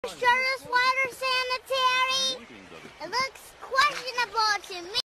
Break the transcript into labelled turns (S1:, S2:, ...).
S1: Sure this water sanitary? It looks questionable to me.